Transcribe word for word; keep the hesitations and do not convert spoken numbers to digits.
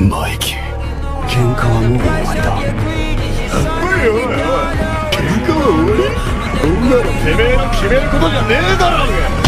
マイキー、喧嘩はもう終わりだ。おいおいおい、喧嘩は終わり？そんなのてめえの決めることじゃねえだろうが。